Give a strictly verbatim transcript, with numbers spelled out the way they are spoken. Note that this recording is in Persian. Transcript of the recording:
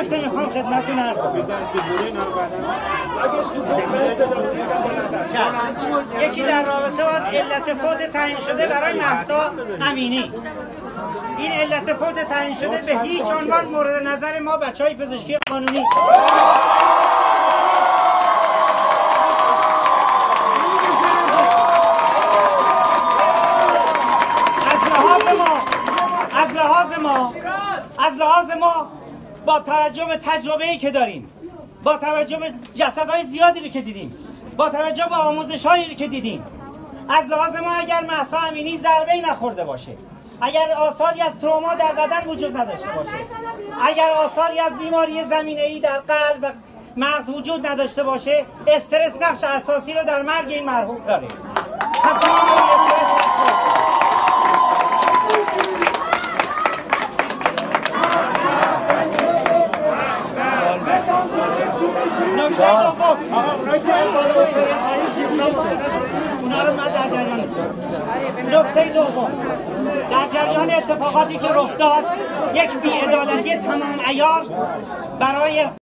نکته میخوام خدمتتون عرض کنم. یکی در رابطه با علت فوت تعیین شده برای مهسا امینی. این علت فوت تعیین شده به هیچ عنوان مورد نظر ما بچهای پزشکی قانونی. از لحاظ ما از لحاظ ما از لحاظ ما با توجه به تجربه‌ای که داریم، با توجه به جسدهای زیادی رو که دیدیم، با توجه به آموزش‌هایی که دیدیم، از لحاظ ما اگر مهسا امینی ضربه‌ای نخورده باشه، اگر آثاری از تروما در بدن وجود نداشته باشه، اگر آثاری از بیماری زمینه‌ای در قلب و مغز وجود نداشته باشه، استرس نقش اساسی رو در مرگ این مرحوم داره. پس ما استرس نشد. نکته دوم، اونا رو من در جریان نیستم. نکته دوم، در جریان اتفاقاتی که رخ داد، یک بی‌عدالتی تمام عیار برای